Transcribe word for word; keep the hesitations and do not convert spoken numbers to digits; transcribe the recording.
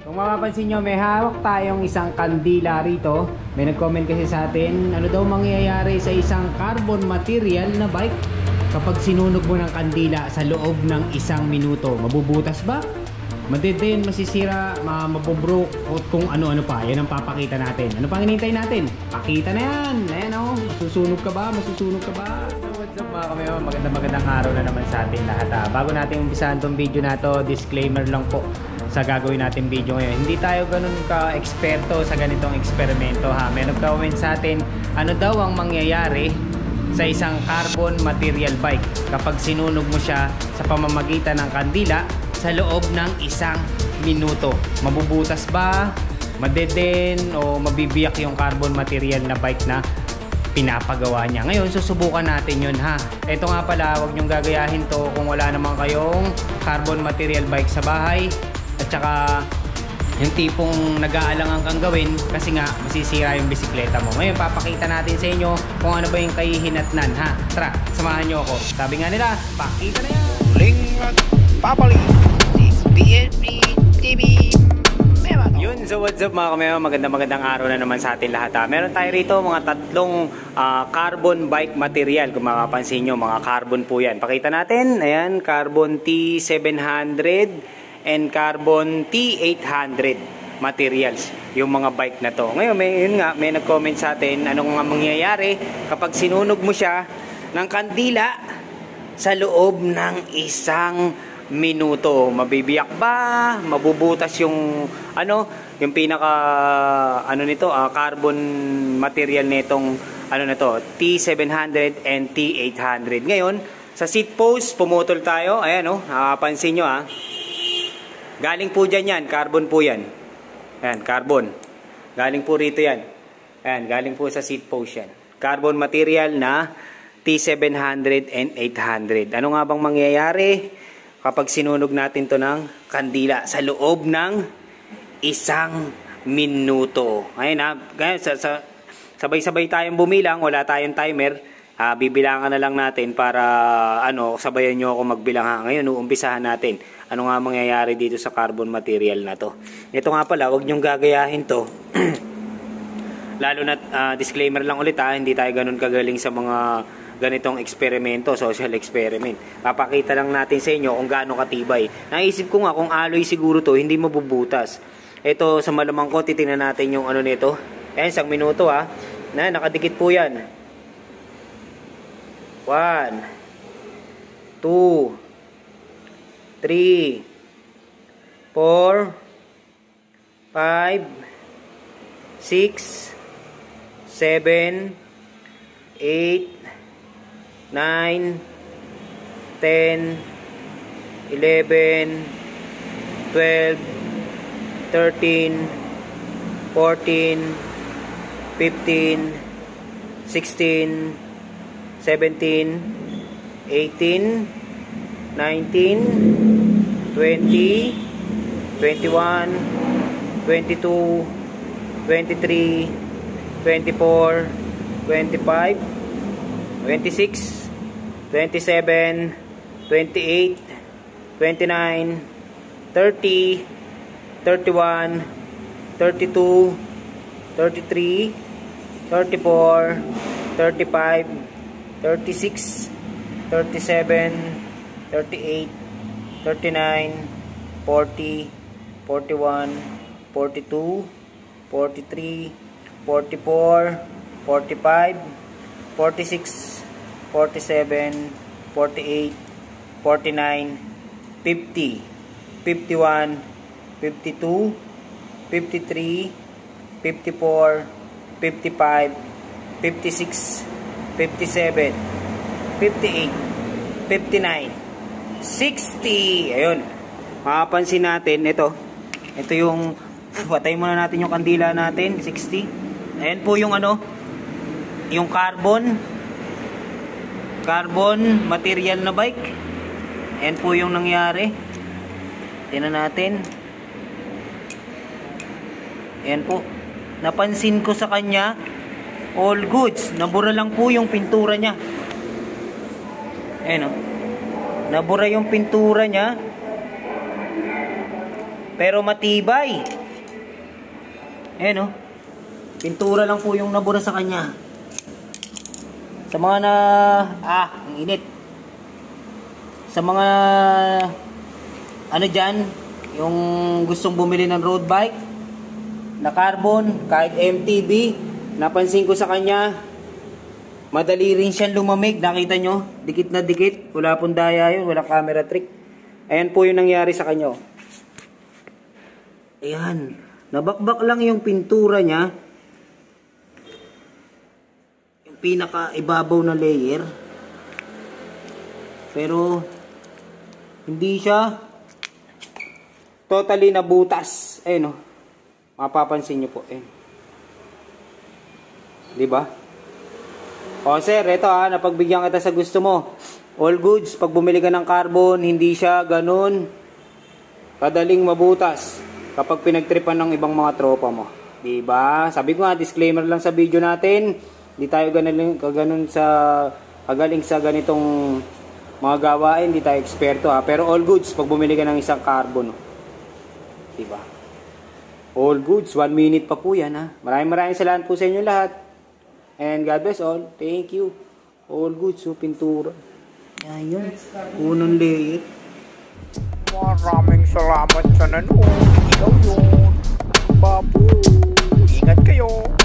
Kung mapapansin nyo, may hawak tayong isang kandila rito. May nag-comment kasi sa atin, ano daw mangyayari sa isang carbon material na bike kapag sinunog mo ng kandila sa loob ng isang minuto. Mabubutas ba? Madeden, masisira, mabubroke, o kung ano-ano pa. Yan ang papakita natin. Ano pang hinihintay natin? Pakita na yan. Ayan o, oh. Masusunog ka ba? Masusunog ka ba? What's up mga kami? Magandang magandang araw na naman sa atin lahat. Ah. Bago natin umpisahan tong video na to, disclaimer lang po sa gagawin natin video ngayon. Hindi tayo ganun ka-eksperto sa ganitong eksperimento ha. May nag-comment sa atin, ano daw ang mangyayari sa isang carbon material bike kapag sinunog mo siya sa pamamagitan ng kandila sa loob ng isang minuto. Mabubutas ba? Madeden? O mabibiyak yung carbon material na bike na pinapagawa niya? Ngayon, susubukan natin yun ha. Ito nga pala, huwag nyong gagayahin to kung wala naman kayong carbon material bike sa bahay. At saka yung tipong nag-aalangan kang gawin kasi nga masisira yung bisikleta mo. Ngayon papakita natin sa inyo kung ano ba yung kahihinatnan ha. Tara, samahan nyo ako. Sabi nga nila, pakita na yan! Ling Papali B N B T V. Yun, so what's up mga kamay, magandang magandang araw na naman sa atin lahat ha. Meron tayo rito mga tatlong uh, carbon bike material. Kung makapansin nyo, mga carbon po yan. Pakita natin, ayan, carbon T seven hundred and carbon T eight hundred materials yung mga bike na to. Ngayon may, yun nga, may nag-comment sa atin anong nga mangyayari kapag sinunog mo siya ng kandila sa loob ng isang minuto. Mabibiyak ba? Mabubutas yung ano, yung pinaka ano nito, uh, carbon material nitong ano na to, T seven hundred and T eight hundred. Ngayon, sa seat post pumutol tayo. Ayan oh, uh, pansin nyo ah. Galing po dyan yan, carbon po yan. Ayan, carbon. Galing po rito yan. Ayan, galing po sa seat post yan. Carbon material na T seven hundred and eight hundred. Ano nga bang mangyayari kapag sinunog natin to ng kandila sa loob ng isang minuto? Ayan ha, sabay-sabay tayong bumilang, wala tayong timer. Uh, bibilangan na lang natin para ano, sabayan nyo ako magbilang ha. Ngayon, uumpisahan natin. Ano nga mangyayari dito sa carbon material na to. Ito nga pala, huwag nyong gagayahin to. Lalo na, uh, disclaimer lang ulit ha, hindi tayo ganun kagaling sa mga ganitong eksperimento, social experiment. Papakita lang natin sa inyo kung gaano katibay. Naisip ko nga, kung alloy siguro to, hindi mabubutas. Ito, sa malamang ko, titingnan natin yung ano nito. Ayan, isang minuto ha. Na, nakadikit po yan. One, two, three, four, five, six, seven, eight, nine, ten, eleven, twelve, thirteen, fourteen, fifteen, sixteen, seventeen, eighteen, nineteen, twenty, twenty-one, twenty-two, twenty-three, twenty-four, twenty-five, twenty-six, twenty-seven, twenty-eight, twenty-nine, thirty, thirty-one, thirty-two, thirty-three, thirty-four, thirty-five, thirty-six, thirty-seven, thirty-eight, thirty-nine, forty, forty-one, forty-two, forty-three, forty-four, forty-five, forty-six, forty-seven, forty-eight, forty-nine, fifty, fifty-one, fifty-two, fifty-three, fifty-four, fifty-five, fifty-six, fifty-seven, fifty-eight, fifty-nine, sixty. Ayun. Mapapansin natin, ito. Ito yung, patay muna natin yung kandila natin, sixty. Ayan po yung ano, yung carbon, carbon material na bike. Ayan po yung nangyari. Tingnan natin. Ayan po. Napansin ko sa kanya, all goods. Nabura lang po yung pintura niya. Ayan o. Nabura yung pintura niya. pero matibay. Ayan, oh. Pintura lang po yung nabura sa kanya. Sa mga na... Ah, ang init. Sa mga... Ano dyan, yung gustong bumili ng road bike na carbon, kahit M T B, napansin ko sa kanya, madali rin siyang lumamig. Nakita nyo? Dikit na dikit. Wala pong daya yun. Wala camera trick. Ayan po yung nangyari sa kanya. Ayan. Nabakbak lang yung pintura niya. Yung pinaka ibabaw na layer. Pero, hindi siya totally nabutas. Ayan o. Mapapansin nyo po. Ayan. Diba? O sir, ito ha, napagbigyan kita sa gusto mo. All goods, pag bumili ka ng carbon, hindi siya ganun kadaling mabutas kapag pinagtripan ng ibang mga tropa mo. Diba? Sabi ko nga, disclaimer lang sa video natin, hindi tayo ganun, ganun sa, kagaling sa ganitong mga gawain, hindi tayo eksperto ha. Pero all goods, pag bumili ka ng isang carbon. Diba? All goods, one minute pa po yan ha. Maraming maraming salamat po sa inyo lahat. And God bless all. Thank you. All good. So, pintura. Ayan. Unang layer. Maraming salamat sa nanood. Ikaw yun. Babu. Ingat kayo.